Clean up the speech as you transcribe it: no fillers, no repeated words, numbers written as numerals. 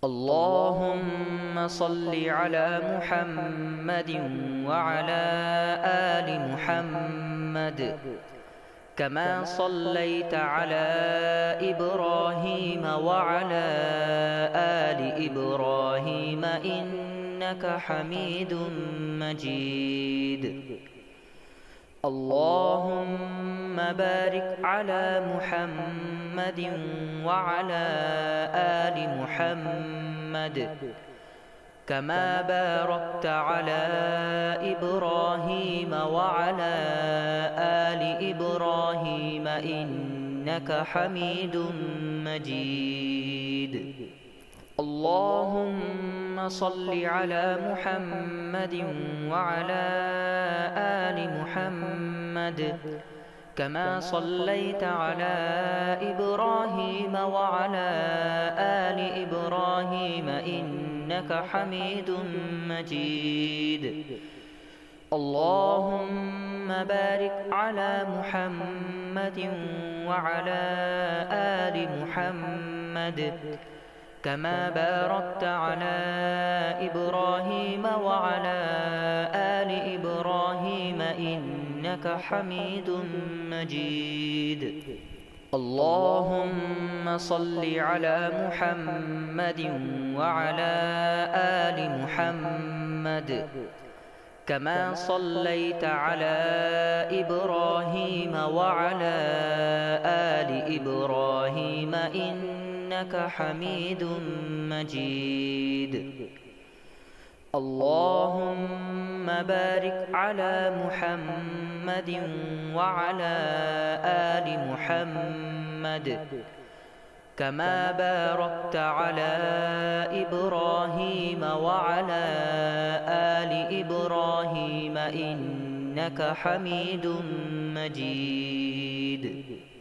اللهم صل على محمد وعلى آل محمد كما صليت على إبراهيم وعلى آل إبراهيم إنك حميد مجيد. اللهم بارك على محمد وعلى آل محمد كما باركت على إبراهيم وعلى آل إبراهيم إنك حميد مجيد. اللهم صل على محمد وعلى آل محمد كما صليت على إبراهيم وعلى آل إبراهيم إنك حميد مجيد. اللهم بارك على محمد وعلى آل محمد كما باركت على إبراهيم وعلى آل إبراهيم إنك حميد مجيد. اللهم صل على محمد وعلى آل محمد كما صليت على إبراهيم وعلى آل إبراهيم إنك حميد مجيد. اللهم بارك على محمد وعلى آل محمد كما باركت على إبراهيم وعلى آل إبراهيم إنك حميد مجيد.